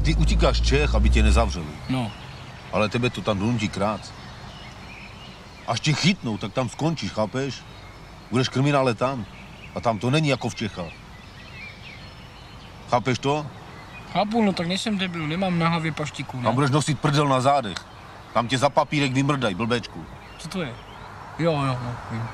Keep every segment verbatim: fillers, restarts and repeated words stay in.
ty utíkáš Čech, aby tě nezavřeli. No. Ale tebe to tam donutí krát. Až tě chytnou, tak tam skončíš, chápeš? Budeš kriminále tam. A tam to není jako v Čechách. Chápeš to? Chápu, no tak nejsem debil, nemám na hlavě paštiku, ne? Tam budeš nosit prdel na zádech. Tam tě za papírek vymrdaj, blbečku. Co to je? Jo, jo, no, vím.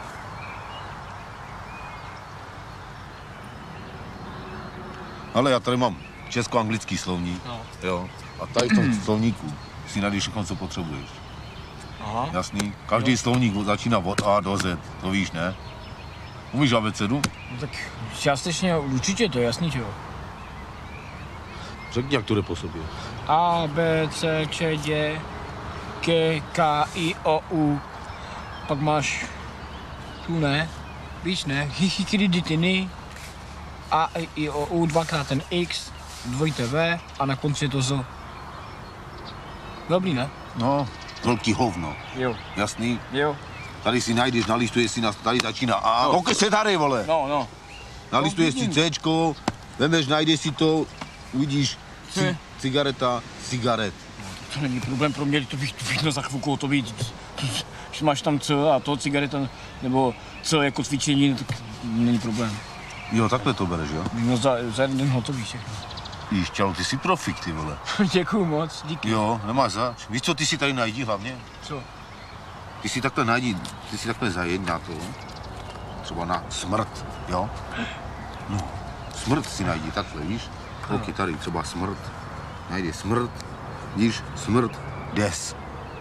Ale já tady mám česko-anglický slovník. No. Jo. A tady v tom slovníku si najdeš všechno, co potřebuješ. Aha. Jasný? Každý no. slovník začíná od A do Z, to víš, ne? Umíš abecedu? No tak částečně určitě, to je jasný, že jo. Řekni, jak to jde po sobě. A, B, C, Č, D, K, K, I, O, U. Pak máš tu, ne? Víš, ne? Hichykryditiny. A, I, O, U, dvakrát ten X, dvojité V a na konci je to Z. Dobrý, ne? No, velký hovno. Jo. Jasný? Jo. Tady si najdeš, nalistuješ si, na, tady začíná A. No. Koukej se tady, vole. No, no. Nalistuješ no, si Cčko, vemeš, najdeš si to, uvidíš, ci, cigareta, cigaret. No, to není problém pro mě, to bych to vidno za chvilku to být. Když máš tam C a to cigareta, nebo C jako cvičení, tak není problém. Jo, takhle to bereš, jo? No za, za jeden den hotový všechno. Jíš, čau, ty jsi profik, ty vole. Děkuju moc, díky. Jo, nemáš zač. Víš, co ty si tady najdi hlavně? Co? Ty si takhle najdi, ty si takhle zajeď na to, třeba na smrt, jo? No, smrt si najdi, takhle, víš? Ok, tady třeba smrt, najdi smrt, víš, smrt, des.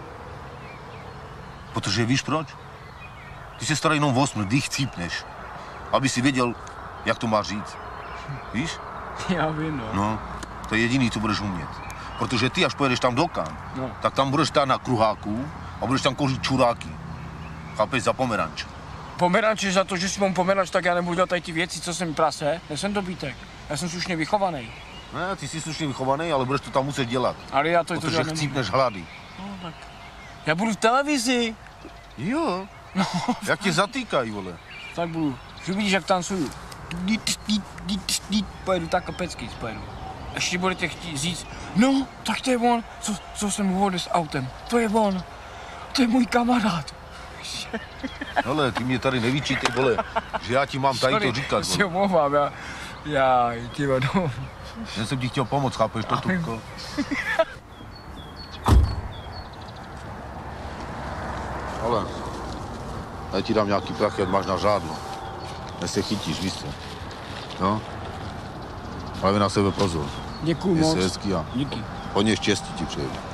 Protože víš proč? Ty se stará jenom o smrt, když chcípneš, aby si věděl, jak to máš říct, víš? Já vím, no. No, to je jediný, co budeš umět. Protože ty, až pojedeš tam dokam, no. tak tam budeš stát na kruháku a budeš tam kouřit čuráky. Chápeš, za pomeranč. Pomeranč je za to, že si mám pomeranč, tak já nebudu dělat tady ty věci, co jsem prase. Nejsem dobítek. Já jsem slušně vychovaný. Ne, ty jsi slušně vychovaný, ale budeš to tam muset dělat. Ale já to je to protože chcípneš hlady. No tak. Já budu v televizi. Jo. No. Jak tě zatýkají, vole. Tak budu. Že vidíš, jak tancuju. Pojedu tak kapecky, pojedu. Ještě budete chtít říct, no, tak to je on, co, co jsem uvodil s autem. To je on. To je můj kamarád. Hele, ty mě tady nevyčítej, vole, že já ti mám tady Sorry, to říkat, si vole. omlouvám, já, já, ty vado. Já jsem ti chtěl pomoct, chápeš to, Tupko? Ale, já ti dám nějaký prachy, ať máš na žádlo. Než se chytíš, víš co? No? Ale vy na sebe pozor. Děkuju Je moc. se hezký a Díky. hodně štěstí ti přeju.